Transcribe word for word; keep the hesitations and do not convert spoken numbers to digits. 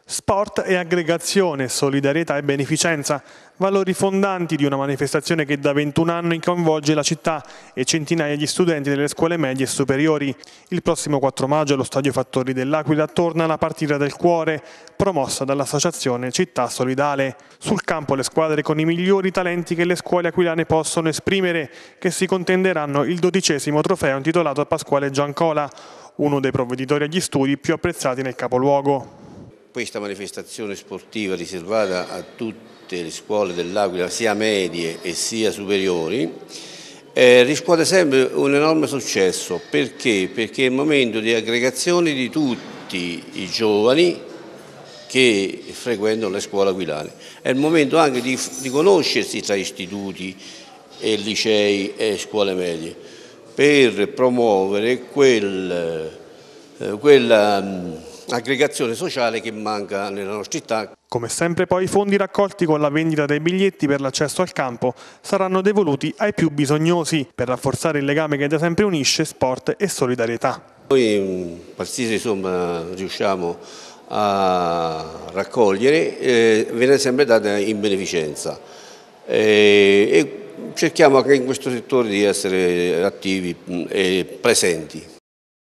Sport e aggregazione, solidarietà e beneficenza, valori fondanti di una manifestazione che da ventuno anni coinvolge la città e centinaia di studenti delle scuole medie e superiori. Il prossimo quattro maggio allo Stadio Fattori dell'Aquila torna la partita del cuore, promossa dall'associazione Città Solidale. Sul campo le squadre con i migliori talenti che le scuole aquilane possono esprimere, che si contenderanno il dodicesimo trofeo intitolato a Pasquale Giancola, uno dei provveditori agli studi più apprezzati nel capoluogo. Questa manifestazione sportiva riservata a tutte le scuole dell'Aquila, sia medie e sia superiori, eh, riscuote sempre un enorme successo. Perché? Perché è il momento di aggregazione di tutti i giovani che frequentano le scuole aquilane. È il momento anche di, di conoscersi tra istituti e licei e scuole medie per promuovere quel, eh, quella aggregazione sociale che manca nella nostra città. Come sempre poi i fondi raccolti con la vendita dei biglietti per l'accesso al campo saranno devoluti ai più bisognosi per rafforzare il legame che da sempre unisce sport e solidarietà. Noi qualsiasi somma riusciamo a raccogliere eh, viene sempre data in beneficenza eh, e cerchiamo anche in questo settore di essere attivi e presenti.